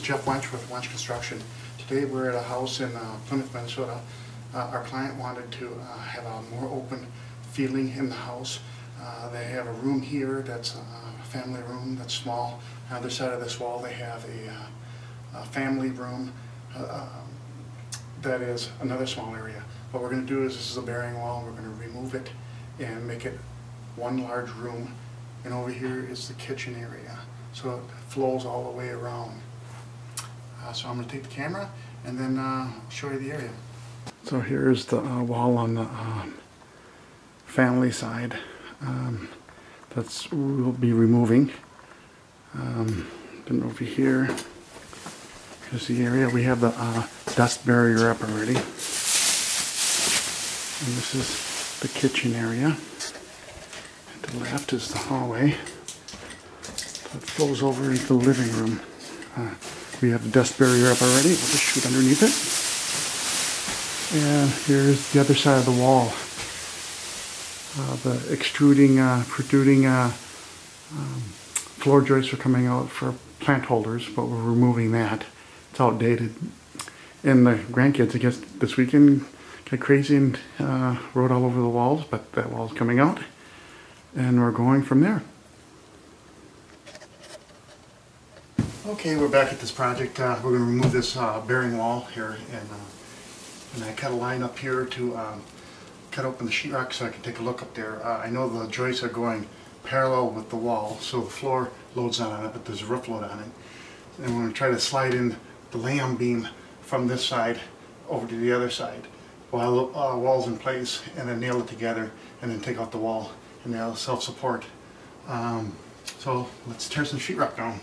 Wuensch with Wuensch Construction. Today we're at a house in Plymouth, Minnesota. Our client wanted to have a more open feeling in the house. They have a room here that's a family room that's small. On the other side of this wall they have a family room that is another small area. What we're going to do is, this is a bearing wall, and we're going to remove it and make it one large room. And over here is the kitchen area, so it flows all the way around. So I'm going to take the camera and then show you the area. So here's the wall on the family side. That's we'll be removing. Then over here, here's the area. We have the dust barrier up already. And this is the kitchen area. To the left is the hallway that flows over into the living room. We have the dust barrier up already. We'll just shoot underneath it. And here's the other side of the wall. The extruding, protruding floor joists are coming out for plant holders, but we're removing that. It's outdated. And the grandkids, I guess, this weekend got crazy and wrote all over the walls, but that wall's coming out. And we're going from there. Okay, we're back at this project. We're going to remove this bearing wall here, and I cut a line up here to cut open the sheetrock so I can take a look up there. I know the joists are going parallel with the wall, so the floor loads not on it, but there's a roof load on it. And we're going to try to slide in the lam beam from this side over to the other side while the wall's in place, and then nail it together, and then take out the wall. And they'll self-support. So let's tear some sheetrock down.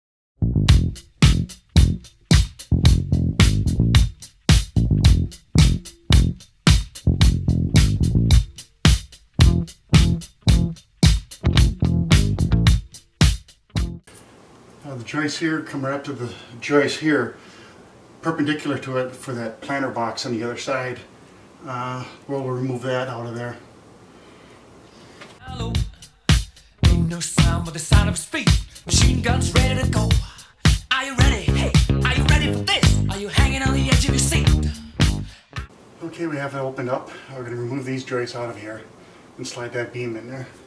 The joist here, come right up to the joist here, perpendicular to it for that planter box on the other side. We'll remove that out of there. Ain't no sound but the sound of his feet. Machine guns ready to go. Are you ready? Hey, are you ready for this? Are you hanging on the edge of your seat? Okay, we have it opened up. We're going to remove these joists out of here and slide that beam in there.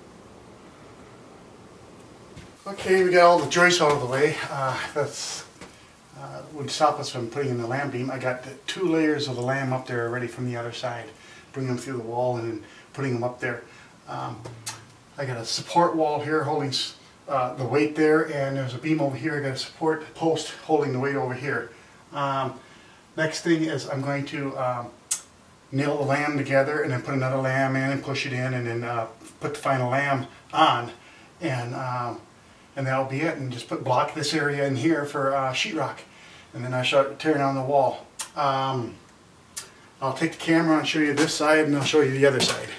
Okay, we got all the joists out of the way. That's would stop us from putting in the lam beam. I got 2 layers of the lam up there already from the other side. Bring them through the wall and then putting them up there. I got a support wall here holding the weight there, and there's a beam over here. I got a support post holding the weight over here. Next thing is I'm going to nail the lam together and then put another lam in and push it in, and then put the final lam on, and that'll be it. And just block this area in here for sheetrock, and then I start tearing down the wall. I'll take the camera and show you this side, and I'll show you the other side.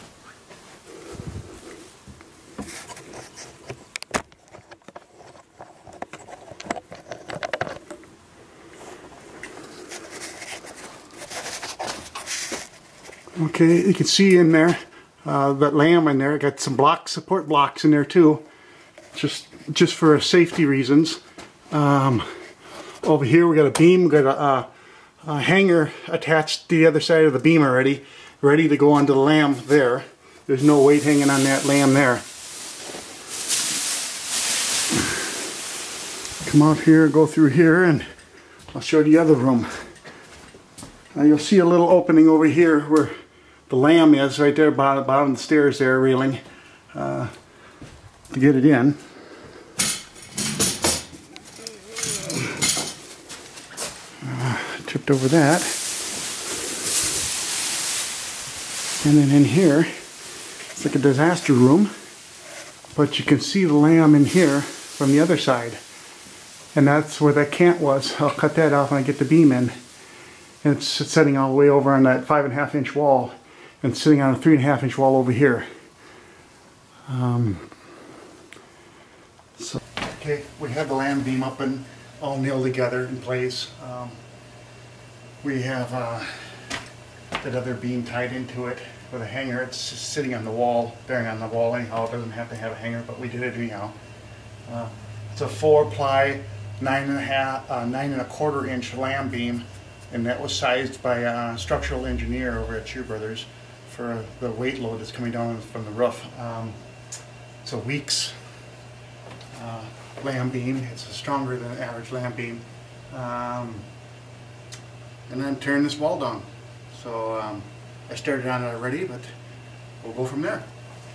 Okay, you can see in there, that lam in there, got some support blocks in there too, just for safety reasons. Over here we got a beam, we got a hanger attached to the other side of the beam already, ready to go onto the lam there. There's no weight hanging on that lam there. Come out here, go through here, and I'll show you the other room. You'll see a little opening over here where the lam is, right there, bottom of the stairs there, railing, to get it in. Tripped over that. And then in here, it's like a disaster room, but you can see the lam in here from the other side. And that's where that cant was. I'll cut that off when I get the beam in. And it's sitting all the way over on that 5.5 inch wall, and sitting on a 3.5 inch wall over here. Okay, we have the lam beam up and all nailed together in place. We have that other beam tied into it with a hanger. It's just sitting on the wall, bearing on the wall anyhow. It doesn't have to have a hanger, but we did it anyhow. It's a 4-ply 9.25 inch lam beam, and that was sized by a structural engineer over at Cheer Brothers for the weight load that's coming down from the roof. It's a Weeks lam beam. It's stronger than an average lam beam. And then tearing this wall down. So I started on it already, but we'll go from there.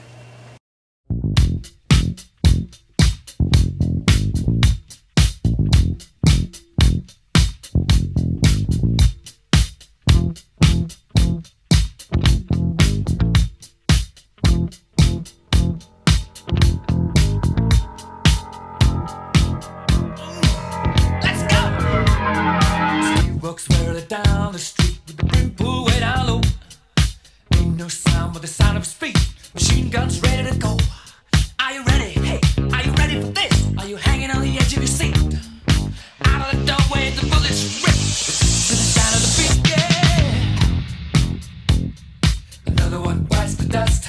Down the street with the brim pulled way down low. Ain't no sound but the sound of his feet. Machine guns ready to go. Are you ready? Hey, are you ready for this? Are you hanging on the edge of your seat? Out of the doorway, the bullets rip to the sound of the beat. Yeah. Another one bites the dust.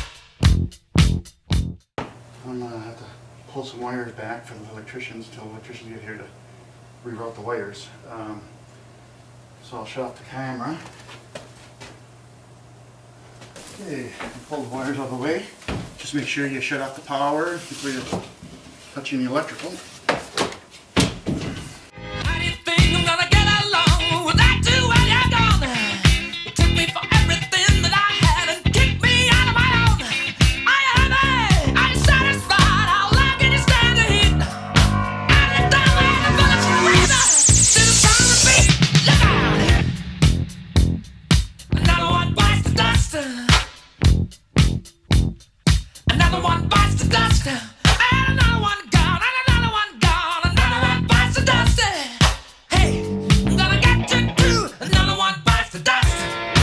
I'm gonna have to pull some wires back for the electricians till the electricians get here to reroute the wires. So I'll shut off the camera. Okay, pull the wires out of the way. Just make sure you shut off the power before you're touching the electrical. How do you think I'm gonna get along without you when you're gone? You took me for everything that I had and kicked me out of my own. Are you happy? Are you satisfied? How long can you stand the heat? Out of the doorway, the bullets rip to the sound of the beat. Look out! Another one bites the dust. Another one bites the dust. And another one gone. And another one gone. Another one bites the dust. Hey, I'm gonna get you too. Another one bites the dust.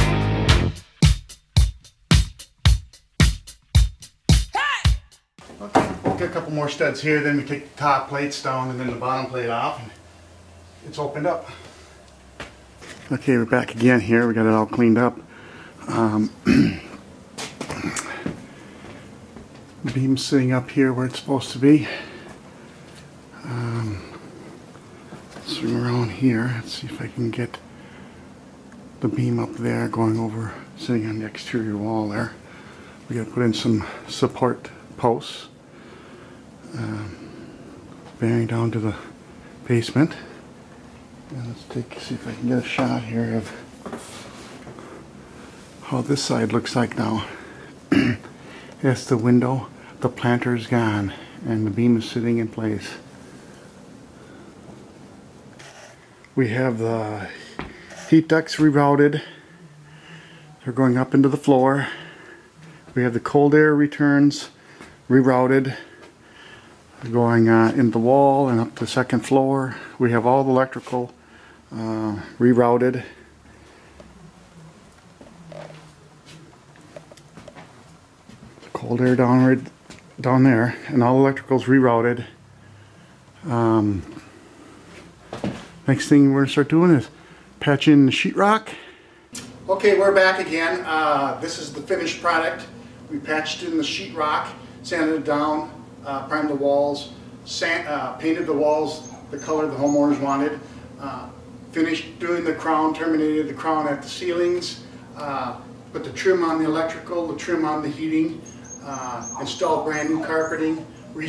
Hey! Okay, we'll get a couple more studs here, then we take the top plates down and then the bottom plate off. And it's opened up. Okay, we're back again here. We got it all cleaned up. The beam's sitting up here where it's supposed to be. Swing around here. Let's see if I can get the beam up there going over, sitting on the exterior wall there. We got to put in some support posts, bearing down to the basement. And let's see if I can get a shot here of how this side looks like now. That's the window. The planter is gone and the beam is sitting in place. We have the heat ducts rerouted. They're going up into the floor. We have the cold air returns rerouted. They're going in the wall and up to the second floor. We have all the electrical rerouted. The cold air down there, and all electricals rerouted. Next thing we're going to start doing is patching the sheetrock. Okay, we're back again. This is the finished product. We patched in the sheetrock, sanded it down, primed the walls, painted the walls the color the homeowners wanted. Finished doing the crown, terminated the crown at the ceilings, put the trim on the electrical, the trim on the heating, installed brand new carpeting,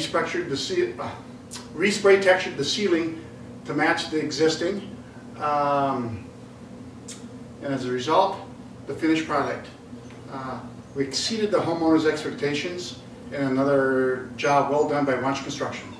respray textured the ceiling to match the existing, and as a result, the finished product. We exceeded the homeowner's expectations, and another job well done by Wuensch Construction.